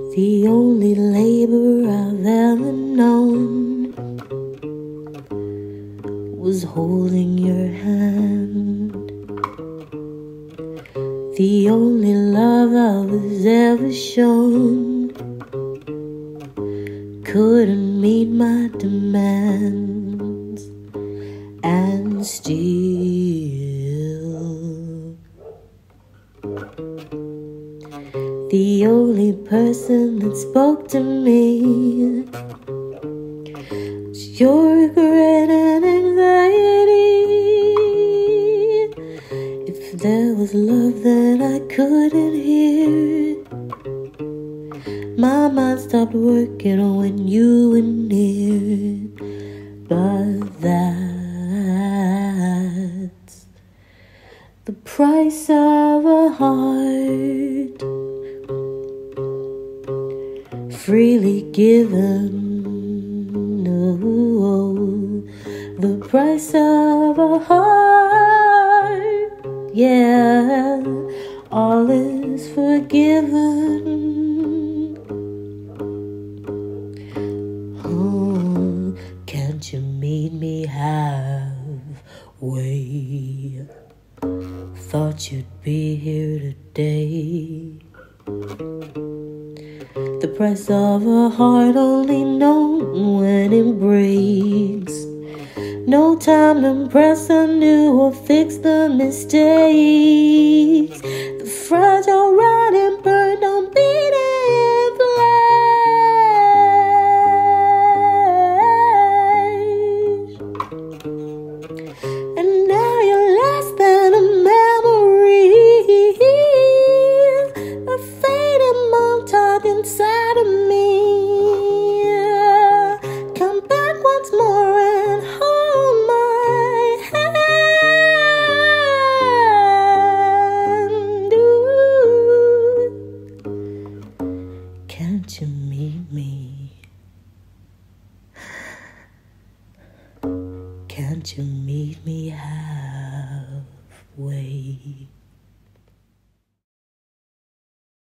The only labor I've ever known was holding your hand. The only love I was ever shown couldn't meet my demands, and still the only person that spoke to me was your regret and anxiety. If there was love that I couldn't hear, my mind stopped working when you were near. But that's the price of a heart freely given. Oh, the price of a heart, yeah, all is forgiven. Oh, can't you meet me halfway? Thought you'd be here today. The price of a heart only known when it breaks. No time to impress anew or fix the mistakes. The fragile rot and burn on beating flesh. And now you're less than a memory, a fading montauk inside of me. Come back once more and hold my hand. Ooh. Can't you meet me? Can't you meet me halfway?